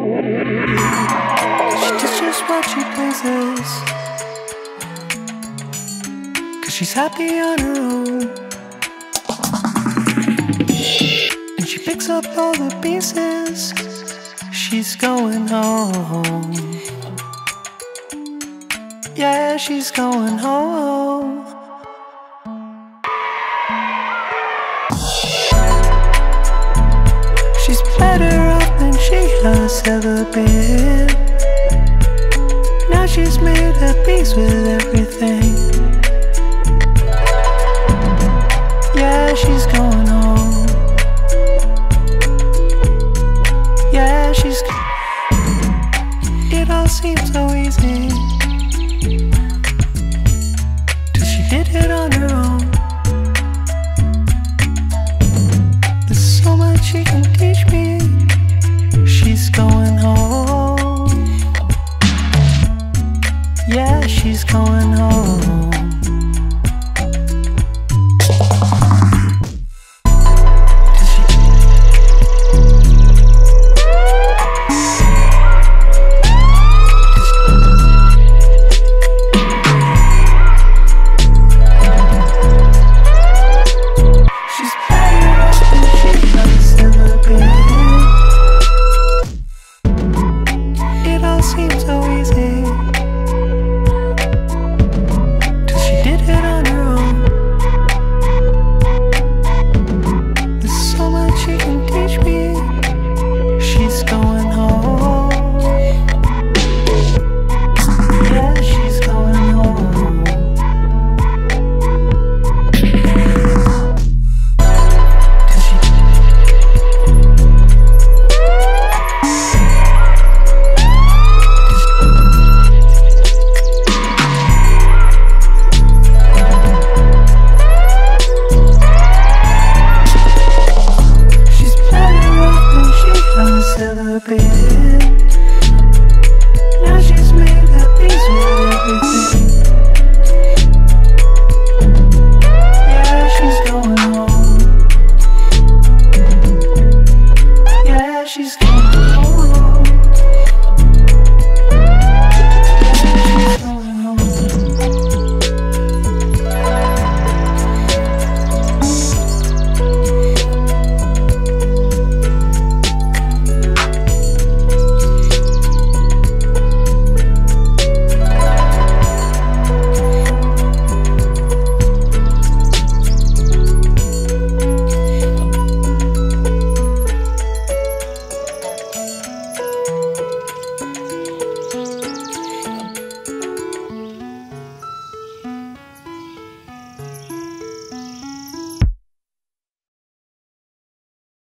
She does just what she pleases, 'cause she's happy on her own. And she picks up all the pieces. She's going home. Yeah, she's going home. She's better off than she has ever been. Now she's made her peace with everything. Yeah, she's